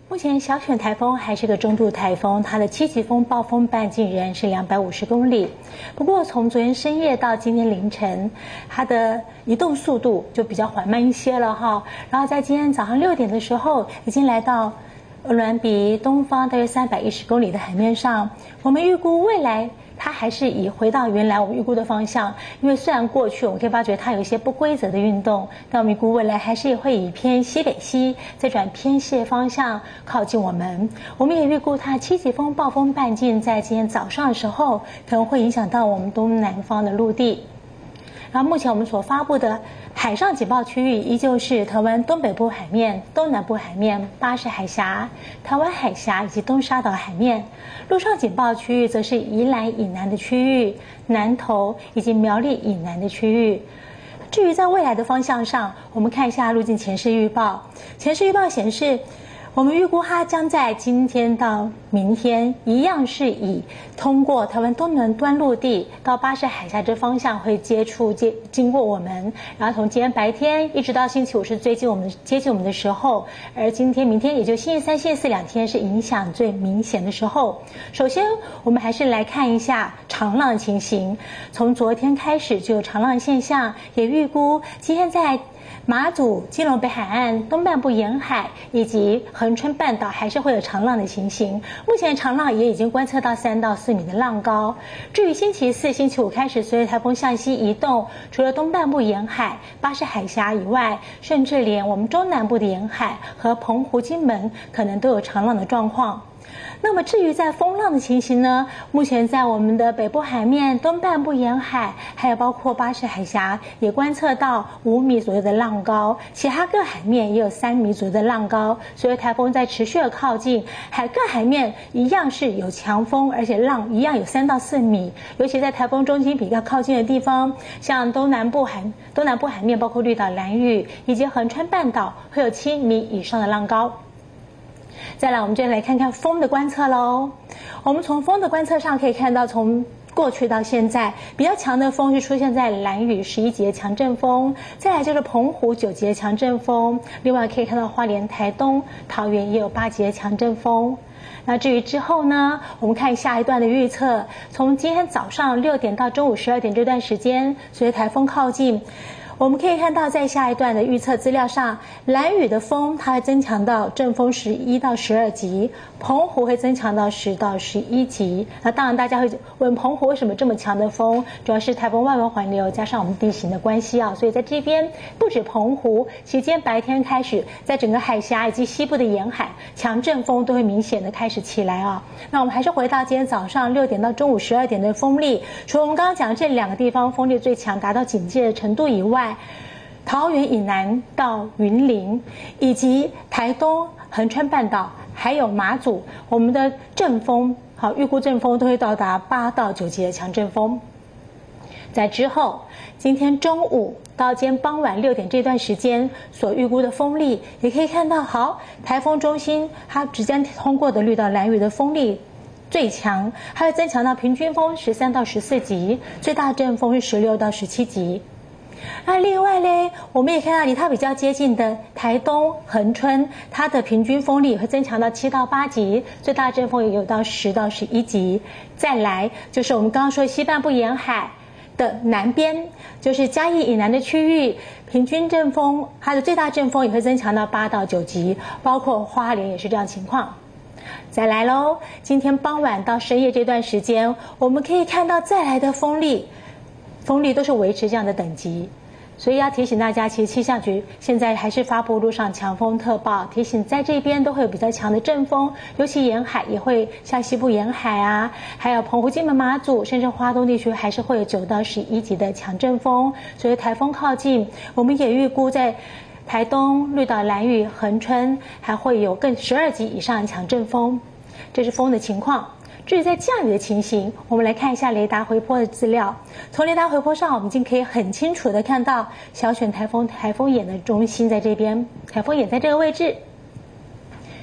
目前小犬台风还是个中度台风，它的7级风暴风半径仍然是250公里。不过从昨天深夜到今天凌晨，它的移动速度就比较缓慢一些了哈。然后在今天早上6点的时候，已经来到鹅銮鼻东方大约310公里的海面上。我们预估未来它还是以回到原来我们预估的方向，因为虽然过去我们可以发觉它有一些不规则的运动，但我们预估未来还是会以偏西北西再转偏西的方向靠近我们。我们也预估它7级风暴风半径在今天早上的时候可能会影响到我们东南方的陆地。然后目前我们所发布的海上警报区域依旧是台湾东北部海面、东南部海面、巴士海峡、台湾海峡以及东沙岛海面。陆上警报区域则是宜兰以南的区域、南投以及苗栗以南的区域。至于在未来的方向上，我们看一下路径前视预报。前视预报显示，我们预估它将在今天到明天一样是以通过台湾东南端陆地到巴士海峡这方向会经过我们，然后从今天白天一直到星期五是接近我们的时候，而今天明天也就星期三、星期四2天是影响最明显的时候。首先我们还是来看一下长浪的情形，从昨天开始就有长浪现象，也预估今天在马祖、基隆北海岸、东半部沿海以及恒春半岛还是会有长浪的情形。目前长浪也已经观测到3到4米的浪高。至于星期四、星期五开始，随着台风向西移动，除了东半部沿海、巴士海峡以外，甚至连我们中南部的沿海和澎湖、金门可能都有长浪的状况。那么至于在风浪的情形呢，目前在我们的北部海面、东半部沿海，还有包括巴士海峡，也观测到5米左右的浪高，其他各海面也有3米左右的浪高。所以台风在持续的靠近，各海面一样是有强风，而且浪一样有3到4米。尤其在台风中心比较靠近的地方，像东南部海面，包括绿岛、兰屿以及恒春半岛，会有7米以上的浪高。再来，我们接着来看看风的观测喽。我们从风的观测上可以看到，从过去到现在，比较强的风是出现在兰屿11级的强阵风，再来就是澎湖9级的强阵风，另外可以看到花莲、台东、桃园也有8级的强阵风。那至于之后呢，我们看下一段的预测，从今天早上6点到中午12点这段时间，随着台风靠近，我们可以看到，在下一段的预测资料上，兰屿的风它会增强到阵风11到12级，澎湖会增强到10到11级。那当然，大家会问澎湖为什么这么强的风？主要是台风外围环流加上我们地形的关系啊。所以在这边不止澎湖，其实今天白天开始，在整个海峡以及西部的沿海，强阵风都会明显的开始起来啊。那我们还是回到今天早上6点到中午12点的风力，除了我们刚刚讲的这2个地方风力最强，达到警戒的程度以外，桃园以南到云林，以及台东、恒春半岛，还有马祖，我们的阵风，预估阵风都会到达8到9级的强阵风。在之后，今天中午到今天傍晚6点这段时间所预估的风力，也可以看到，台风中心它直接通过的绿岛、兰屿的风力最强，它会增强到平均风13到14级，最大阵风是16到17级。那另外呢，我们也看到离它比较接近的台东、恒春，它的平均风力会增强到7到8级，最大阵风也有到10到11级。再来就是我们刚刚说西半部沿海的南边，就是嘉义以南的区域，平均阵风它的最大阵风也会增强到8到9级，包括花莲也是这样情况。再来咯，今天傍晚到深夜这段时间，我们可以看到再来的风力都是维持这样的等级。所以要提醒大家，其实气象局现在还是发布陆上强风特报，提醒在这边都会有比较强的阵风，尤其沿海也会像西部沿海啊，还有澎湖、金门、马祖，甚至花东地区还是会有9到11级的强阵风。所以台风靠近，我们也预估在台东、绿岛、兰屿、恒春还会有更12级以上的强阵风。这是风的情况。至于在降雨的情形，我们来看一下雷达回波的资料。从雷达回波上，我们已经可以很清楚的看到小犬台风眼的中心在这边，台风眼在这个位置。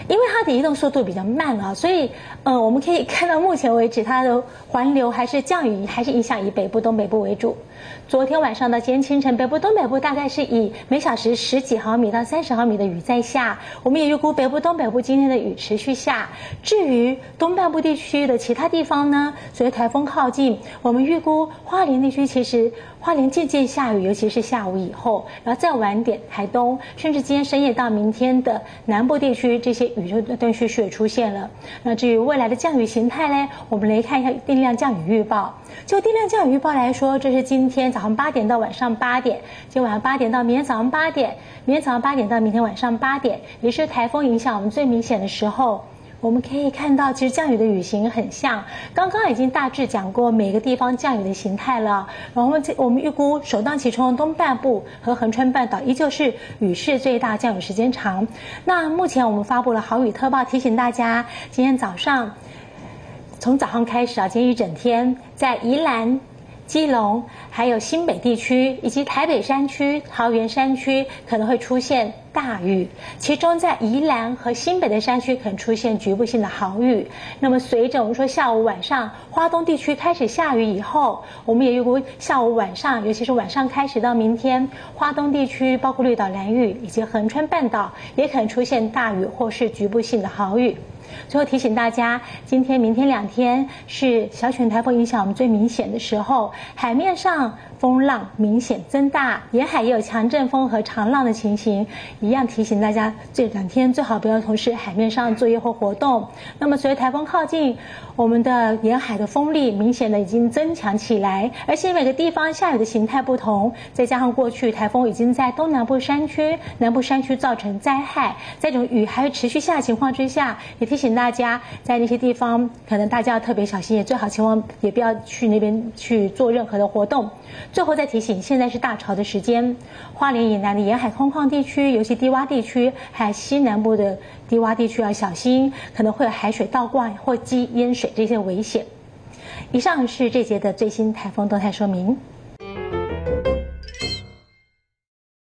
因为它的移动速度比较慢啊，所以我们可以看到目前为止它的环流还是降雨还是影响以北部、东北部为主。昨天晚上到今天清晨，北部、东北部大概是以每小时10几毫米到30毫米的雨在下。我们也预估北部、东北部今天的雨持续下。至于东半部地区的其他地方呢，随着台风靠近，我们预估花莲地区其实花莲渐渐下雨，尤其是下午以后，然后再晚点台东，甚至今天深夜到明天的南部地区，这些雨就断断续续出现了。那至于未来的降雨形态呢，我们来看一下定量降雨预报。就定量降雨预报来说，这是今天早上8点到晚上8点，今天晚上8点到明天早上8点，明天早上8点到明天晚上8点，也是台风影响我们最明显的时候。我们可以看到，其实降雨的雨型很像，刚刚已经大致讲过每个地方降雨的形态了。然后我们预估首当其冲东半部和恒春半岛依旧是雨势最大、降雨时间长。那目前我们发布了豪雨特报，提醒大家，今天早上从早上开始啊，今天一整天在宜兰、基隆，还有新北地区以及台北山区、桃园山区可能会出现大雨，其中在宜兰和新北的山区可能出现局部性的豪雨。那么随着我们说下午晚上花东地区开始下雨以后，我们也预估下午晚上，尤其是晚上开始到明天，花东地区包括绿岛、兰屿以及恒春半岛也可能出现大雨或是局部性的豪雨。最后提醒大家，今天、明天2天是小犬台风影响我们最明显的时候，海面上风浪明显增大，沿海也有强阵风和长浪的情形，一样提醒大家，这2天最好不要从事海面上作业或活动。那么随着台风靠近，我们的沿海的风力明显的已经增强起来，而且每个地方下雨的形态不同，再加上过去台风已经在东南部山区、南部山区造成灾害，在这种雨还会持续下的情况之下，也提醒大家在那些地方可能大家要特别小心，也最好情况也不要去那边去做任何的活动。最后再提醒，现在是大潮的时间，花莲以南的沿海空旷地区，尤其低洼地区，还有西南部的低洼地区要小心，可能会有海水倒灌或积淹水这些危险。以上是这节的最新台风动态说明。